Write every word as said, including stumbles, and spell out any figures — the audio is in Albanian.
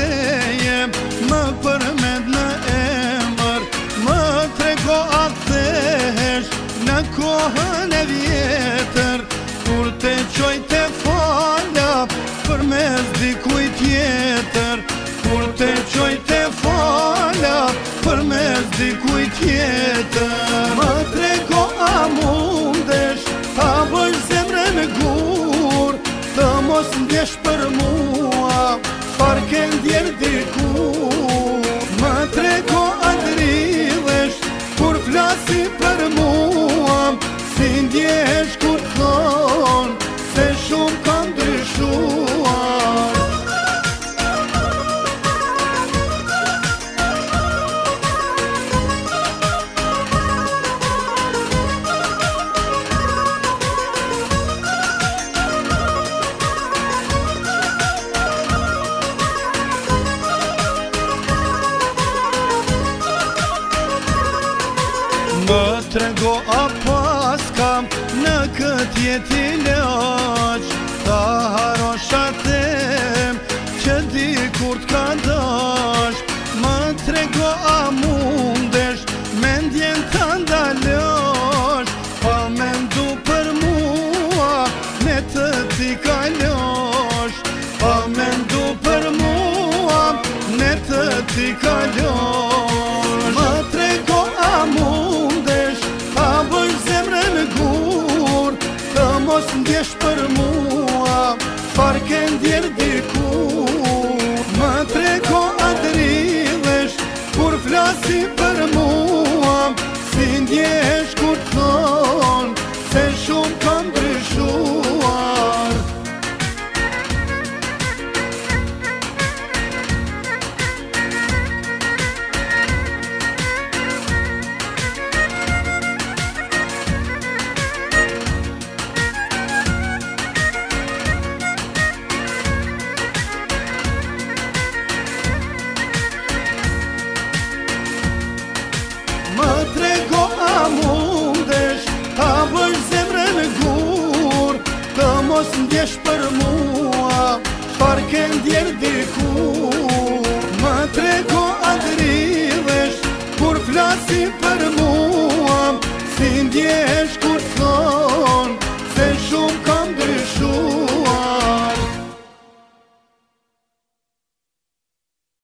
jem, më përmend në emër, më trego atë thesh në kohën e vjetër, kur te qoj te falja përmes dikujt tjetër, kur te qoj te falja përmes dikujt tjetër. Më trego a mundesh ta bësh zemrën gur, të mos ndjesh për mua çfarë ke ndjer dikur. Më trego a dridhesh kur flasi për mua, si ndjesh kur thon se shumë kam ndryshuar. Më trego a pas kam në këtë jeti laq, ta harosh atem që dikur t'ka dash. Më trego a mundesh mendjen t'a ndalosh, pa mendu për mua me të t'i kalosh, pa mendu për mua me të t'i kalosh. Më trego a mundesh ta bësh zemrën gur, të mos ndjesh për mua çfarë ke ndjer dikur. Më trego a dridhesh kur flasi për mua, si ndjesh kur thon se shumë kam ndryshuar. Më trego a mundesh ta bësh zemrën gur, të mos ndjesh për mua çfarë ke ndjer dikur. Më trego a dridhesh kur flasi